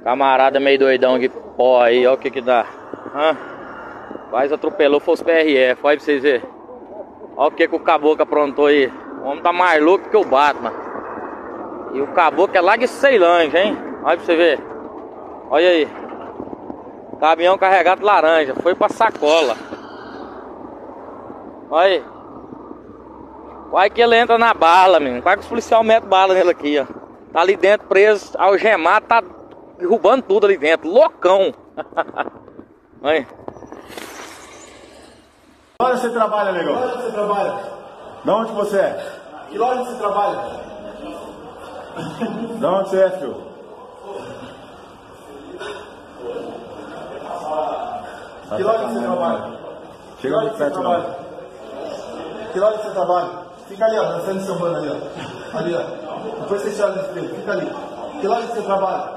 Camarada meio doidão de pó aí, ó o que que dá. Quase atropelou, foi os PRF, olha pra vocês verem. Olha o que que o caboclo aprontou aí. O homem tá mais louco que o Batman. E o caboclo é lá de Ceilândia, hein? Olha pra você ver. Olha aí. Caminhão carregado de laranja, foi pra sacola. Olha aí. Quase que ele entra na bala, menino. Quase que os policiais metem bala nele aqui, ó. Tá ali dentro preso, algemado, tá derrubando tudo ali dentro. Loucão. Olha aí. Onde você trabalha, negão? Onde você trabalha? De onde você é? Que loja você trabalha? De onde você é, filho? Que loja você trabalha? Chega muito perto, não. Que loja você trabalha? Fica ali, ó, dançando seu mano ali, ó. Ali, ó. Depois você chora no espelho, fica ali. Que loja você trabalha?